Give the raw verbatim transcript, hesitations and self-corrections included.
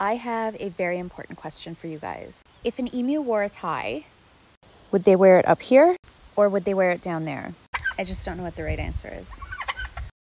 I have a very important question for you guys. If an emu wore a tie, would they wear it up here or would they wear it down there? I just don't know what the right answer is.